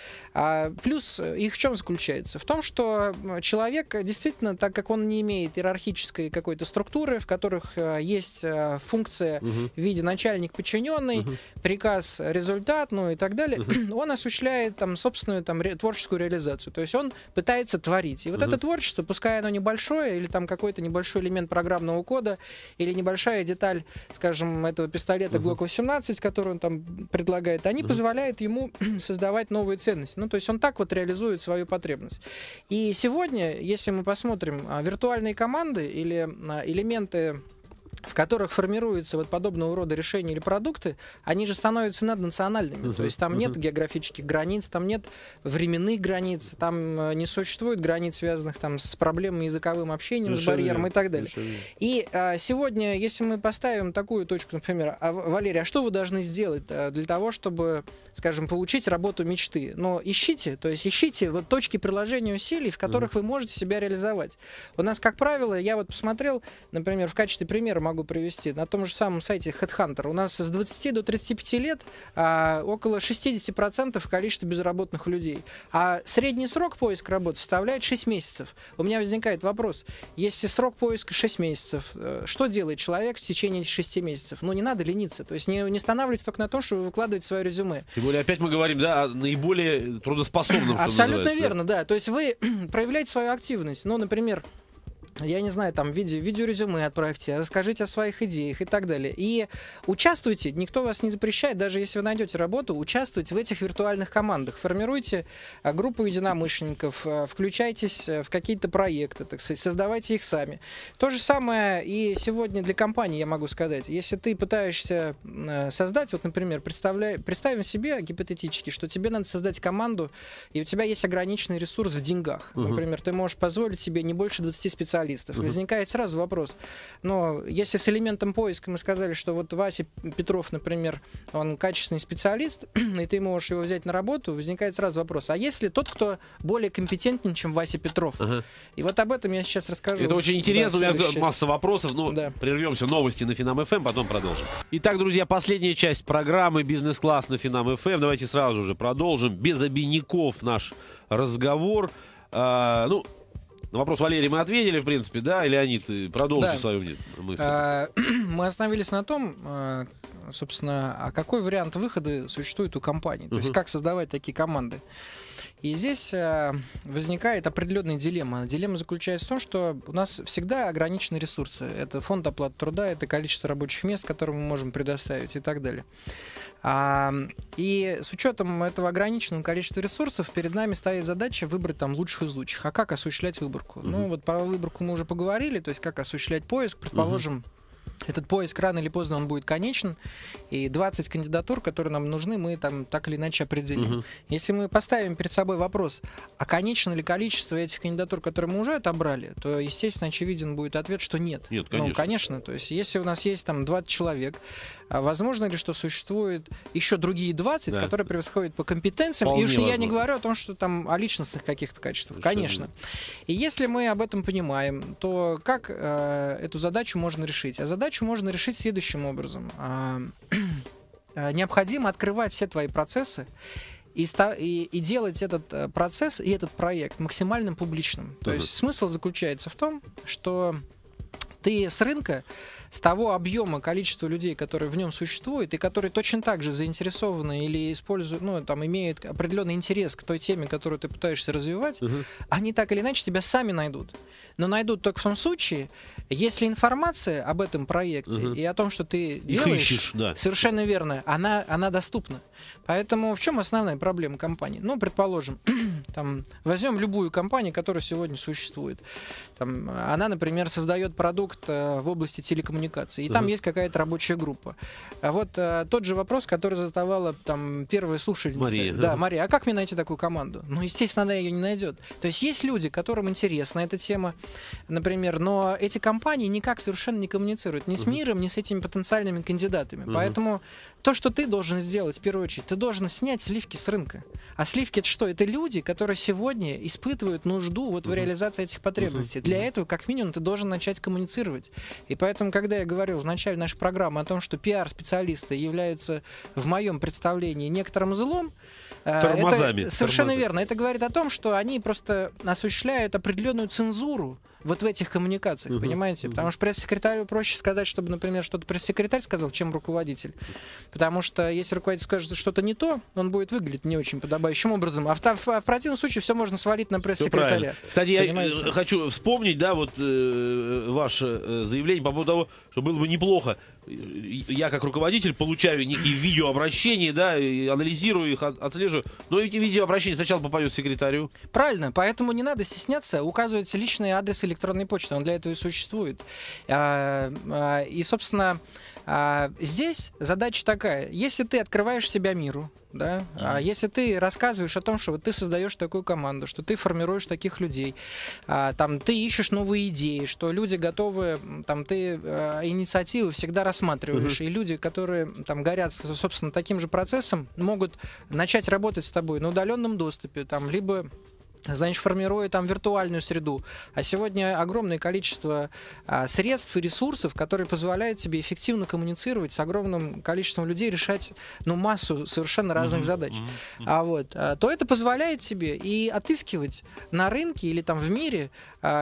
Плюс их в чем заключается? В том, что человек действительно, так как он не имеет иерархической какой-то структуры, в которых есть функция в виде начальник-подчиненный, приказ, результат, ну и так далее, он осуществляет там собственную там творческую реализацию. То есть он пытается творить. И вот это творчество, пускай оно небольшое, или там какой-то небольшой элемент программного кода, или небольшая деталь, скажем, этого пистолета Glock 18, который он там предлагает, они позволяют ему создавать новые ценности. Ну, то есть он так вот реализует свою потребность. И сегодня, если мы посмотрим виртуальные команды или элементы, в которых формируются вот подобного рода решения или продукты, они же становятся наднациональными. То есть там нет географических границ, там нет временных границ, там не существует границ, связанных там с проблемами языковым общением, с барьером и так далее. И сегодня, если мы поставим такую точку, например, Валерий, а что вы должны сделать для того, чтобы, скажем, получить работу мечты? Но ищите вот точки приложения усилий, в которых вы можете себя реализовать. У нас, как правило, я вот посмотрел, например, в качестве примера могу привести, на том же самом сайте HeadHunter у нас с 20 до 35 лет около 60% количества безработных людей. А средний срок поиска работы составляет 6 месяцев. У меня возникает вопрос, если срок поиска 6 месяцев, что делает человек в течение этих 6 месяцев? Ну, не надо лениться. То есть не останавливайтесь только на том, что вы выкладываете свое резюме. Тем более, опять мы говорим, да, о наиболее трудоспособном, что абсолютно называется. Верно, да. То есть вы проявляете свою активность. Ну, например, я не знаю, там, видеорезюме отправьте, расскажите о своих идеях и так далее. И участвуйте, никто вас не запрещает, даже если вы найдете работу, участвуйте в этих виртуальных командах. Формируйте группу единомышленников, включайтесь в какие-то проекты, так сказать, создавайте их сами. То же самое и сегодня для компании я могу сказать. Если ты пытаешься создать, вот, например, представим себе гипотетически, что тебе надо создать команду, и у тебя есть ограниченный ресурс в деньгах. Например, ты можешь позволить себе не больше 20 специалистов. Возникает сразу вопрос, но если с элементом поиска мы сказали, что вот Вася Петров, например, он качественный специалист, и ты можешь его взять на работу, возникает сразу вопрос, а если тот, кто более компетентен, чем Вася Петров? И вот об этом я сейчас расскажу. Это очень интересно, у меня масса вопросов, но прервемся, новости на Финам ФМ, потом продолжим. Итак, друзья, последняя часть программы «Бизнес-класс» на Финам ФМ. Давайте сразу же продолжим. Без обиняков наш разговор. На вопрос Валерия мы ответили, в принципе, да? Леонид, продолжите свою мысль. Мы остановились на том, собственно, а какой вариант выхода существует у компаний? То есть как создавать такие команды? И здесь возникает определенная дилемма. Дилемма заключается в том, что у нас всегда ограничены ресурсы. Это фонд оплаты труда, это количество рабочих мест, которые мы можем предоставить и так далее. И с учетом этого ограниченного количества ресурсов перед нами стоит задача выбрать там лучших из лучших. А как осуществлять выборку? Ну вот про выборку мы уже поговорили, то есть как осуществлять поиск, предположим, этот поиск рано или поздно он будет конечен, и 20 кандидатур, которые нам нужны, мы там так или иначе определим. Если мы поставим перед собой вопрос, а конечно ли количество этих кандидатур, которые мы уже отобрали, то, естественно, очевиден будет ответ, что нет. Нет, конечно. Ну, конечно. То есть, если у нас есть там 20 человек, возможно ли, что существует еще другие 20, которые превосходят по компетенциям, Вполне и уж я не возможно. говорю о том, что там о личностных каких-то качествах. Совершенно. Конечно. И если мы об этом понимаем, то как эту задачу можно решить? А задачу можно решить следующим образом. Необходимо открывать все твои процессы и делать этот процесс и этот проект максимально публичным. То есть смысл заключается в том, что ты с рынка, с того объема количества людей, которые в нем существуют, и которые точно так же заинтересованы или используют, ну, там, имеют определенный интерес к той теме, которую ты пытаешься развивать, они так или иначе тебя сами найдут. Но найдут только в том случае, если информация об этом проекте и о том, что ты делаешь, ищешь, совершенно верно, она доступна. Поэтому в чем основная проблема компании? Ну, предположим, там, возьмем любую компанию, которая сегодня существует. Там, она, например, создает продукт в области телекоммуникаций, и там есть какая-то рабочая группа. А вот тот же вопрос, который задавала там первая слушательница. Мария. Да, Мария, а как мне найти такую команду? Ну, естественно, она ее не найдет. То есть есть люди, которым интересна эта тема, например, но эти компании никак совершенно не коммуницируют ни с миром, ни с этими потенциальными кандидатами. Поэтому то, что ты должен сделать, в первую очередь, ты должен снять сливки с рынка. А сливки — это что? Это люди, которые сегодня испытывают нужду вот в реализации этих потребностей. Для этого, как минимум, ты должен начать коммуницировать. И поэтому, когда когда я говорил в начале нашей программы о том, что пиар-специалисты являются, в моем представлении, некоторым злом, Тормозами. это совершенно верно. Это говорит о том, что они просто осуществляют определенную цензуру вот в этих коммуникациях, понимаете? Потому что пресс-секретарю проще сказать, чтобы, например, что-то пресс-секретарь сказал, чем руководитель. Потому что если руководитель скажет что-то не то, он будет выглядеть не очень подобающим образом. А в противном случае все можно свалить на пресс-секретаря. Кстати, я хочу вспомнить, да, вот ваше заявление по поводу того, что было бы неплохо. Я как руководитель получаю некие видеообращения, да, и анализирую их, отслеживаю. Но эти видеообращения сначала попадают секретарю. Правильно, поэтому не надо стесняться указывать личный адрес электронной почты, он для этого и существует. И, собственно, здесь задача такая: если ты открываешь себя миру, да, если ты рассказываешь о том, что вот ты создаешь такую команду, что ты формируешь таких людей, там, ты ищешь новые идеи, что люди готовы, там, ты инициативы всегда рассматриваешь, и люди, которые там горят, собственно, таким же процессом, могут начать работать с тобой на удаленном доступе, там, либо, значит, формируя там виртуальную среду. А сегодня огромное количество средств и ресурсов, которые позволяют тебе эффективно коммуницировать с огромным количеством людей, решать, ну, массу совершенно разных задач. То это позволяет тебе и отыскивать на рынке или там в мире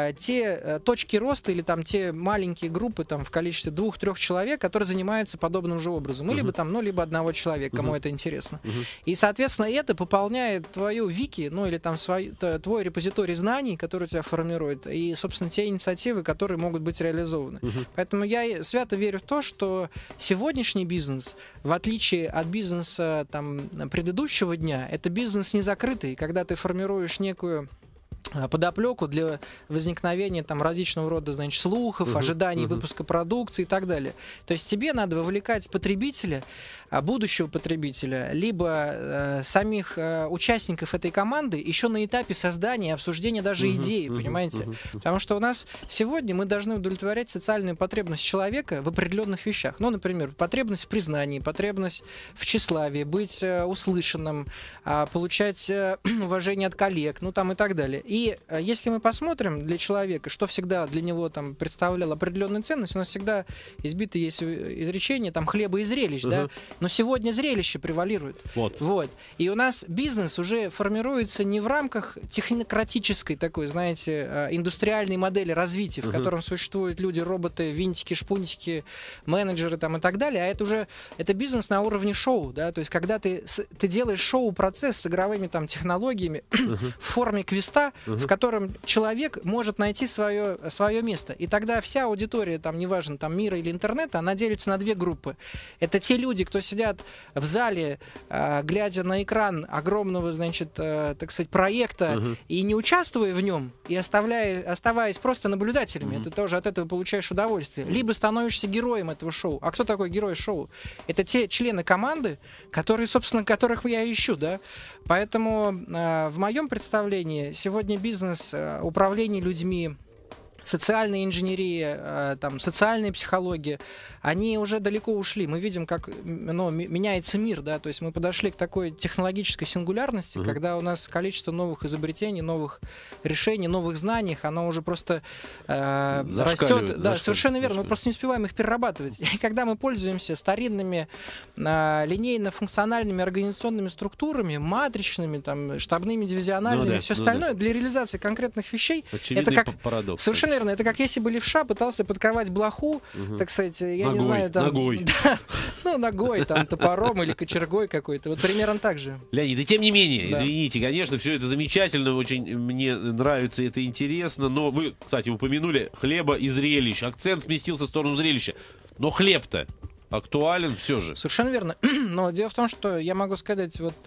те точки роста или там те маленькие группы там в количестве 2-3 человек, которые занимаются подобным же образом. Либо там, ну, либо одного человека, кому это интересно. И, соответственно, это пополняет твою вики, ну, или там твой репозиторий знаний, который тебя формирует, и, собственно, те инициативы, которые могут быть реализованы. Поэтому я свято верю в то, что сегодняшний бизнес, в отличие от бизнеса там предыдущего дня, это бизнес не закрытый, когда ты формируешь некую подоплеку для возникновения там различного рода, значит, слухов, ожиданий выпуска продукции и так далее. То есть тебе надо вовлекать потребителя, будущего потребителя, либо самих участников этой команды еще на этапе создания и обсуждения даже идеи, понимаете? Потому что у нас сегодня мы должны удовлетворять социальную потребность человека в определенных вещах. Ну, например, потребность в признании, потребность в тщеславии, быть услышанным, получать уважение от коллег, ну, там и так далее. И если мы посмотрим для человека, что всегда для него там представляло определенную ценность, у нас всегда избито есть изречение там хлеба и зрелищ, да? Но сегодня зрелище превалирует. Вот. И у нас бизнес уже формируется не в рамках технократической такой, знаете, индустриальной модели развития, в котором существуют люди, роботы, винтики, шпунтики, менеджеры там и так далее, а это бизнес на уровне шоу, да, то есть когда ты делаешь шоу-процесс с игровыми там технологиями в форме квеста, в котором человек может найти свое место. И тогда вся аудитория, там, неважно, там, мира или интернета, она делится на 2 группы. Это те люди, кто сидят в зале, глядя на экран огромного, значит, так сказать, проекта, и не участвуя в нем, и оставаясь просто наблюдателями, ты тоже от этого получаешь удовольствие. Либо становишься героем этого шоу. А кто такой герой шоу? Это те члены команды, которые, собственно, которых я ищу, да. Поэтому в моем представлении сегодня бизнес, управление людьми, социальная инженерия, там, социальная психология, они уже далеко ушли. Мы видим, как меняется мир, да, то есть мы подошли к такой технологической сингулярности, когда у нас количество новых изобретений, новых решений, новых знаний, оно уже просто растет. Да, совершенно верно, мы просто не успеваем их перерабатывать. И когда мы пользуемся старинными линейно-функциональными организационными структурами, матричными, там, штабными, дивизиональными, все остальное, для реализации конкретных вещей, очевидный это как парадокс. Совершенно верно. Это как если бы левша пытался подковать блоху, так сказать, я не знаю, там... Ногой. Да, ну, ногой, там, топором или кочергой какой-то. Вот примерно так же. Леонид, и тем не менее, извините, конечно, все это замечательно, очень мне нравится, это интересно, но вы, кстати, упомянули хлеба и зрелищ. Акцент сместился в сторону зрелища. Но хлеб-то актуален все же. Совершенно верно. Но дело в том, что я могу сказать, вот,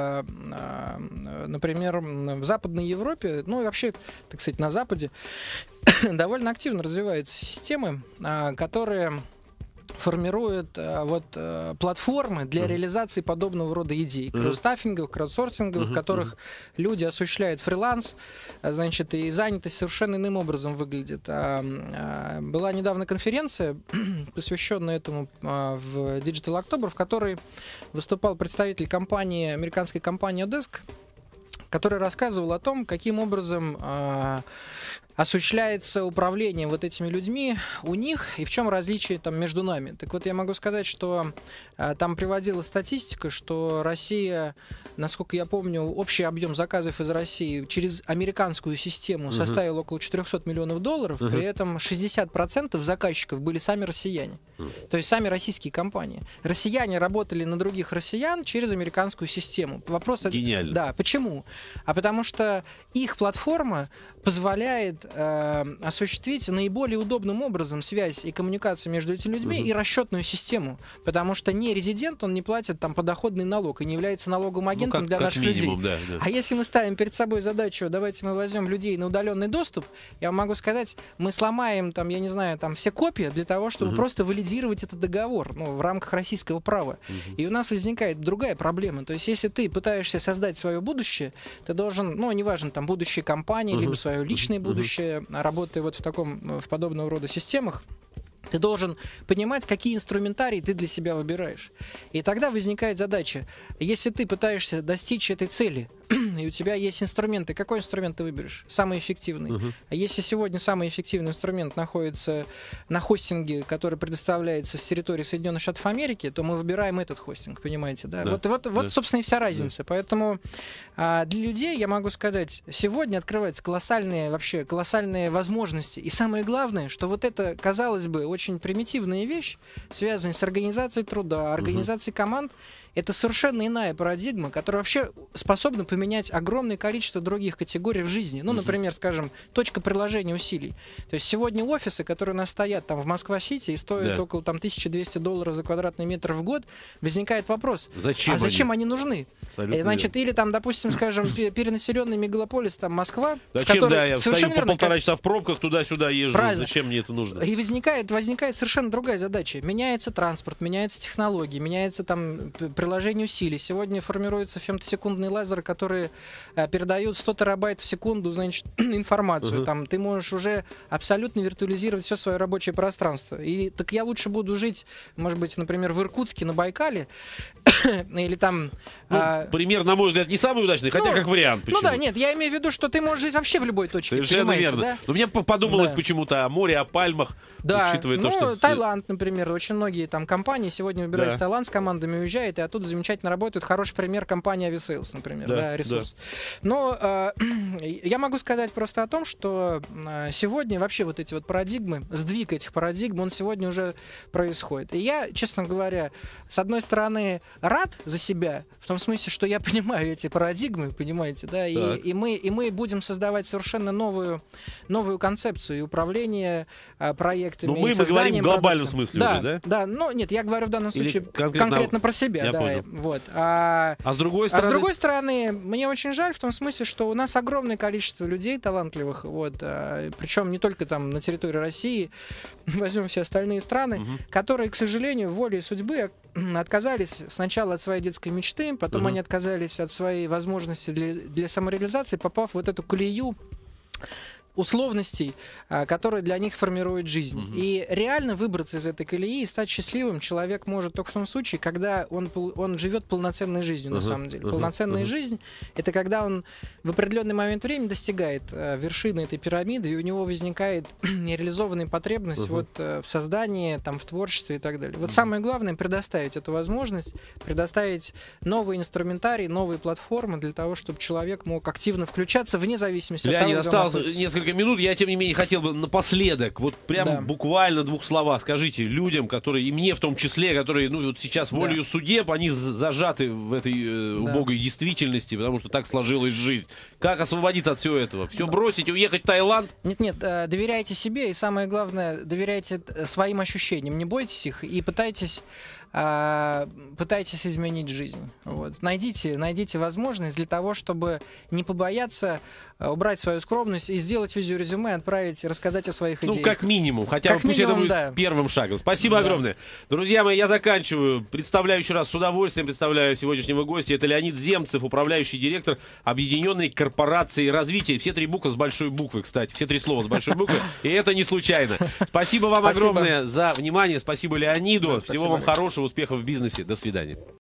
например, в Западной Европе, ну и вообще, так сказать, на Западе довольно активно развиваются системы, которые формируют платформы для реализации подобного рода идей. Краудстаффинговых, краудсорсинговых, в которых люди осуществляют фриланс, значит, и занятость совершенно иным образом выглядит. Была недавно конференция, посвященная этому в Digital October, в которой выступал представитель компании, американской компании Odesk, который рассказывал о том, каким образом осуществляется управление вот этими людьми у них, и в чем различие там между нами. Так вот, я могу сказать, что там приводила статистика, что Россия, насколько я помню, общий объем заказов из России через американскую систему составил около 400 миллионов долларов, при этом 60% заказчиков были сами россияне, то есть сами российские компании. Россияне работали на других россиян через американскую систему. Вопрос... Гениально. Да, почему? А потому что их платформа позволяет осуществить наиболее удобным образом связь и коммуникацию между этими людьми и расчетную систему. Потому что не резидент, он не платит там подоходный налог и не является налоговым агентом для наших минимум, людей. Да. А если мы ставим перед собой задачу, давайте мы возьмем людей на удаленный доступ, я вам могу сказать, мы сломаем там, я не знаю, там все копии для того, чтобы просто валидировать этот договор, ну, в рамках российского права. И у нас возникает другая проблема. То есть, если ты пытаешься создать свое будущее, ты должен, ну, неважно, там, будущее компании, либо свое личное будущее, работая вот в подобного рода системах, ты должен понимать, какие инструментарии ты для себя выбираешь. И тогда возникает задача, если ты пытаешься достичь этой цели, и у тебя есть инструменты, какой инструмент ты выберешь? Самый эффективный. А если сегодня самый эффективный инструмент находится на хостинге, который предоставляется с территории Соединенных Штатов Америки, то мы выбираем этот хостинг, понимаете? Да? Вот, собственно, и вся разница. Поэтому для людей, я могу сказать, сегодня открываются колоссальные возможности. И самое главное, что вот это, казалось бы, очень примитивная вещь, связанная с организацией труда, организацией команд, это совершенно иная парадигма, которая вообще способна поменять огромное количество других категорий в жизни. Ну, например, скажем, точка приложения усилий. То есть сегодня офисы, которые у нас стоят там в Москва-Сити и стоят около там, $1200 за квадратный метр в год, возникает вопрос, зачем они нужны? Значит, или там, допустим, скажем, перенаселенный мегаполис, там Москва, зачем, я стою по полтора часа в пробках, туда-сюда езжу, правильно. Зачем мне это нужно? И возникает совершенно другая задача. Меняется транспорт, меняются технологии, меняется там приложение усилий. Сегодня формируются фемтосекундные лазеры, которые передают 100 терабайт в секунду, значит, информацию. Там ты можешь уже абсолютно виртуализировать все свое рабочее пространство. И так я лучше буду жить, может быть, например, в Иркутске, на Байкале, или там... пример, на мой взгляд, не самый удачный, хотя как вариант. Почему? Ну да, нет, я имею в виду, что ты можешь жить вообще в любой точке. Совершенно верно. Да? Но мне подумалось почему-то о море, о пальмах, учитывая то, что... Таиланд, например, очень многие там компании сегодня выбирают Таиланд с командами, уезжают, и оттуда замечательно работают. Хороший пример компания Aviasales, например, ресурс. Но я могу сказать просто о том, что сегодня вообще вот эти вот парадигмы, сдвиг этих парадигм, он сегодня уже происходит. И я, честно говоря, с одной стороны, рад за себя, в том смысле, что я понимаю эти парадигмы, понимаете, да, и мы будем создавать совершенно новую концепцию и управление проектами. Ну, мы говорим в глобальном смысле уже, да? Да, ну, нет, я говорю в данном случае конкретно про себя. Я понял. Вот. А с другой стороны, мне очень жаль в том смысле, что у нас огромное количество людей талантливых, вот, причем не только там на территории России, возьмем все остальные страны, которые, к сожалению, волей судьбы отказались сначала от своей детской мечты, потом они отказались от своей возможности для самореализации, попав в вот эту колею условностей, которые для них формируют жизнь. И реально выбраться из этой колеи и стать счастливым человек может только в том случае, когда он живет полноценной жизнью, на самом деле. Полноценная жизнь — это когда он в определенный момент времени достигает вершины этой пирамиды, и у него возникает нереализованная потребность вот, в создании, там, в творчестве и так далее. Вот самое главное — предоставить эту возможность, предоставить новый инструментарий, новые платформы для того, чтобы человек мог активно включаться вне зависимости от того, Леонид, где он осталось находится. несколько минут. Я, тем не менее, хотел бы напоследок, вот прям буквально двух слова скажите людям, которые, и мне в том числе, которые, ну, вот сейчас волею судеб, они зажаты в этой убогой действительности, потому что так сложилась жизнь. Как освободиться от всего этого? Все бросить, уехать в Таиланд? Нет, доверяйте себе, и самое главное, доверяйте своим ощущениям, не бойтесь их и пытайтесь изменить жизнь. Вот. Найдите возможность для того, чтобы не побояться убрать свою скромность и сделать визиорезюме, отправить, рассказать о своих идеях. Ну, как минимум. Хотя бы пусть это будет первым шагом. Спасибо огромное. Друзья мои, я заканчиваю. Представляю еще раз, с удовольствием представляю сегодняшнего гостя. Это Леонид Земцев, управляющий директор Объединенной корпорации развития. Все три буквы с большой буквы, кстати. Все три слова с большой буквы. И это не случайно. Спасибо вам огромное за внимание. Спасибо Леониду. Всего вам хорошего, успехов в бизнесе. До свидания.